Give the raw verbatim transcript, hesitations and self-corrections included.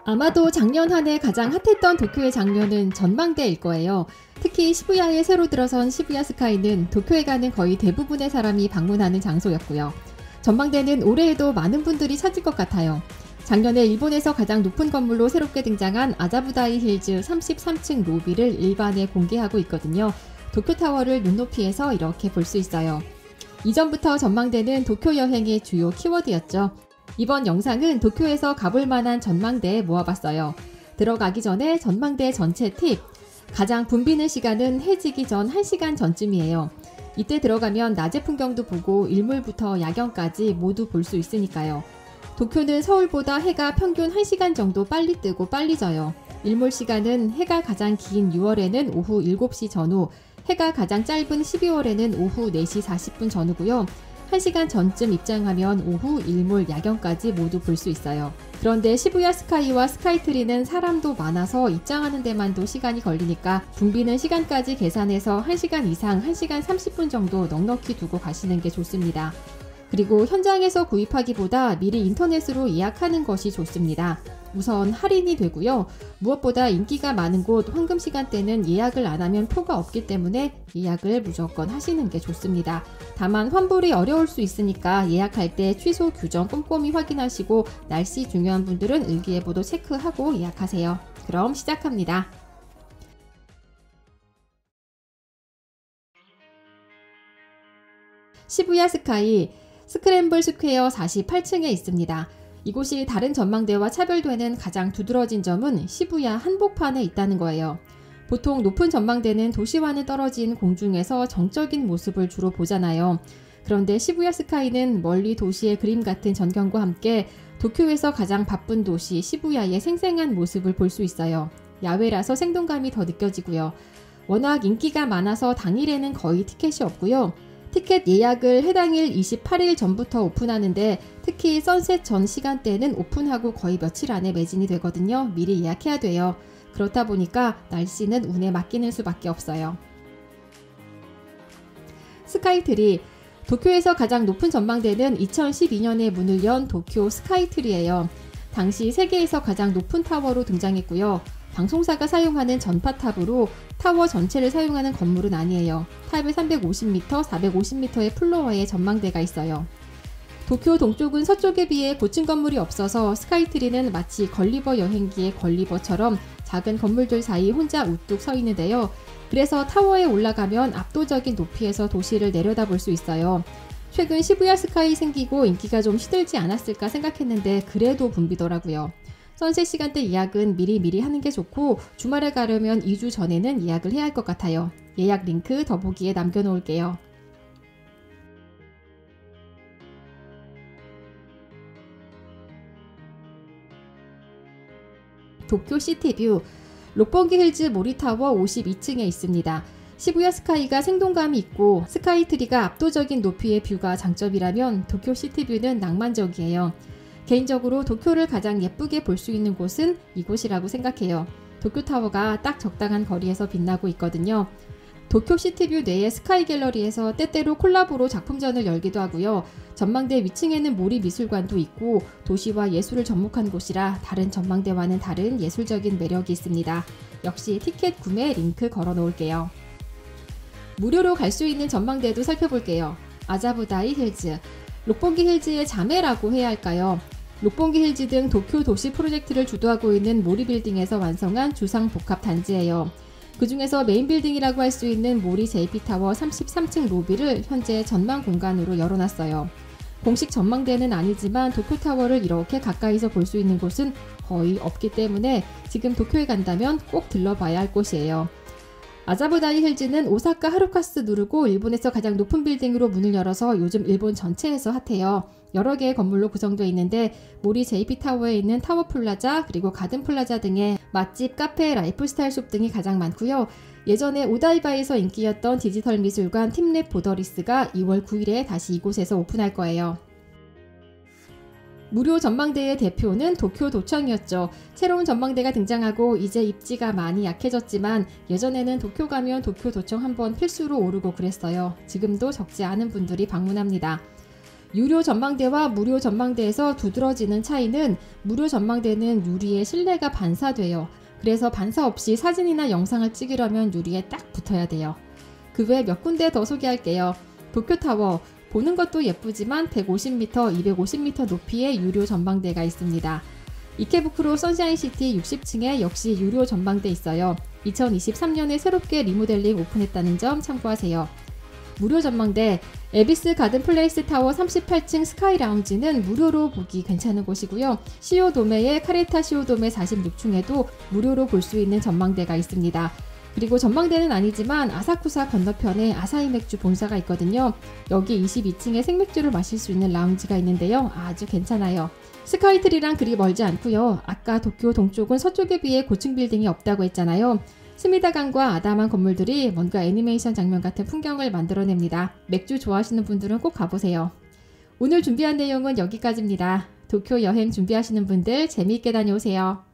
아마도 작년 한 해 가장 핫했던 도쿄의 장면은 전망대일 거예요. 특히 시부야에 새로 들어선 시부야 스카이는 도쿄에 가는 거의 대부분의 사람이 방문하는 장소였고요. 전망대는 올해에도 많은 분들이 찾을 것 같아요. 작년에 일본에서 가장 높은 건물로 새롭게 등장한 아자부다이 힐즈 삼십삼 층 로비를 일반에 공개하고 있거든요. 도쿄타워를 눈높이에서 이렇게 볼 수 있어요. 이전부터 전망대는 도쿄 여행의 주요 키워드였죠. 이번 영상은 도쿄에서 가볼 만한 전망대에 모아봤어요. 들어가기 전에 전망대 전체 팁. 가장 붐비는 시간은 해지기 전 한 시간 전쯤이에요. 이때 들어가면 낮의 풍경도 보고 일몰부터 야경까지 모두 볼 수 있으니까요. 도쿄는 서울보다 해가 평균 한 시간 정도 빨리 뜨고 빨리 져요. 일몰 시간은 해가 가장 긴 유월에는 오후 일곱 시 전후, 해가 가장 짧은 십이월에는 오후 네 시 사십 분 전후고요. 한 시간 전쯤 입장하면 오후 일몰 야경까지 모두 볼 수 있어요. 그런데 시부야 스카이와 스카이트리는 사람도 많아서 입장하는 데만도 시간이 걸리니까 붐비는 시간까지 계산해서 한 시간 이상 한 시간 삼십 분 정도 넉넉히 두고 가시는 게 좋습니다. 그리고 현장에서 구입하기보다 미리 인터넷으로 예약하는 것이 좋습니다. 우선 할인이 되고요. 무엇보다 인기가 많은 곳 황금 시간대는 예약을 안 하면 표가 없기 때문에 예약을 무조건 하시는 게 좋습니다. 다만 환불이 어려울 수 있으니까 예약할 때 취소 규정 꼼꼼히 확인하시고 날씨 중요한 분들은 일기예보도 체크하고 예약하세요. 그럼 시작합니다. 시부야 스카이 스크램블 스퀘어 사십팔 층에 있습니다. 이곳이 다른 전망대와 차별되는 가장 두드러진 점은 시부야 한복판에 있다는 거예요. 보통 높은 전망대는 도시와는 떨어진 공중에서 정적인 모습을 주로 보잖아요. 그런데 시부야 스카이는 멀리 도시의 그림 같은 전경과 함께 도쿄에서 가장 바쁜 도시 시부야의 생생한 모습을 볼 수 있어요. 야외라서 생동감이 더 느껴지고요. 워낙 인기가 많아서 당일에는 거의 티켓이 없고요. 티켓 예약을 해당일 이십팔 일 전부터 오픈하는데 특히 선셋 전 시간대는 오픈하고 거의 며칠 안에 매진이 되거든요. 미리 예약해야 돼요. 그렇다 보니까 날씨는 운에 맡기는 수밖에 없어요. 스카이트리 도쿄에서 가장 높은 전망대는 이천십이 년에 문을 연 도쿄 스카이트리예요. 당시 세계에서 가장 높은 타워로 등장했고요. 방송사가 사용하는 전파탑으로 타워 전체를 사용하는 건물은 아니에요. 탑에 삼백오십 미터, 사백오십 미터의 플로어에 전망대가 있어요. 도쿄 동쪽은 서쪽에 비해 고층 건물이 없어서 스카이트리는 마치 걸리버 여행기의 걸리버처럼 작은 건물들 사이 혼자 우뚝 서 있는데요. 그래서 타워에 올라가면 압도적인 높이에서 도시를 내려다볼 수 있어요. 최근 시부야 스카이 생기고 인기가 좀 시들지 않았을까 생각했는데 그래도 붐비더라고요. 선셋 시간대 예약은 미리미리 하는 게 좋고 주말에 가려면 이 주 전에는 예약을 해야 할 것 같아요. 예약 링크 더보기에 남겨놓을게요. 도쿄 시티뷰 록봉기 힐즈 모리타워 오십이 층에 있습니다. 시부야 스카이가 생동감이 있고 스카이트리가 압도적인 높이의 뷰가 장점이라면 도쿄 시티뷰는 낭만적이에요. 개인적으로 도쿄를 가장 예쁘게 볼 수 있는 곳은 이곳이라고 생각해요. 도쿄타워가 딱 적당한 거리에서 빛나고 있거든요. 도쿄 시티뷰 내의 스카이 갤러리에서 때때로 콜라보로 작품전을 열기도 하고요. 전망대 위층에는 모리미술관도 있고 도시와 예술을 접목한 곳이라 다른 전망대와는 다른 예술적인 매력이 있습니다. 역시 티켓 구매 링크 걸어 놓을게요. 무료로 갈 수 있는 전망대도 살펴볼게요. 아자부다이 힐즈 록봉기 힐즈의 자매라고 해야 할까요? 록봉기 힐즈 등 도쿄 도시 프로젝트를 주도하고 있는 모리 빌딩에서 완성한 주상 복합 단지예요. 그 중에서 메인 빌딩이라고 할 수 있는 모리 제이피타워 삼십삼 층 로비를 현재 전망 공간으로 열어놨어요. 공식 전망대는 아니지만 도쿄타워를 이렇게 가까이서 볼 수 있는 곳은 거의 없기 때문에 지금 도쿄에 간다면 꼭 들러봐야 할 곳이에요. 아자부다이 힐즈는 오사카 하루카스 누르고 일본에서 가장 높은 빌딩으로 문을 열어서 요즘 일본 전체에서 핫해요. 여러 개의 건물로 구성되어 있는데 모리 제이피타워에 있는 타워 플라자 그리고 가든 플라자 등의 맛집, 카페, 라이프스타일 숍 등이 가장 많고요. 예전에 오다이바에서 인기였던 디지털 미술관 팀랩 보더리스가 이월 구일에 다시 이곳에서 오픈할 거예요. 무료 전망대의 대표는 도쿄 도청이었죠. 새로운 전망대가 등장하고 이제 입지가 많이 약해졌지만 예전에는 도쿄 가면 도쿄 도청 한번 필수로 오르고 그랬어요. 지금도 적지 않은 분들이 방문합니다. 유료 전망대와 무료 전망대에서 두드러지는 차이는 무료 전망대는 유리에 실내가 반사돼요. 그래서 반사 없이 사진이나 영상을 찍으려면 유리에 딱 붙어야 돼요. 그 외 몇 군데 더 소개할게요. 도쿄타워, 보는 것도 예쁘지만 백오십 미터, 이백오십 미터 높이의 유료 전망대가 있습니다. 이케부쿠로 선샤인시티 육십 층에 역시 유료 전망대 있어요. 이천이십삼 년에 새롭게 리모델링 오픈했다는 점 참고하세요. 무료 전망대, 에비스 가든 플레이스 타워 삼십팔 층 스카이 라운지는 무료로 보기 괜찮은 곳이고요. 시오도메의 카레타 시오도메 사십육 층에도 무료로 볼 수 있는 전망대가 있습니다. 그리고 전망대는 아니지만 아사쿠사 건너편에 아사히 맥주 본사가 있거든요. 여기 이십이 층에 생맥주를 마실 수 있는 라운지가 있는데요. 아주 괜찮아요. 스카이트리랑 그리 멀지 않고요. 아까 도쿄 동쪽은 서쪽에 비해 고층 빌딩이 없다고 했잖아요. 스미다강과 아담한 건물들이 뭔가 애니메이션 장면 같은 풍경을 만들어냅니다. 맥주 좋아하시는 분들은 꼭 가보세요. 오늘 준비한 내용은 여기까지입니다. 도쿄 여행 준비하시는 분들 재미있게 다녀오세요.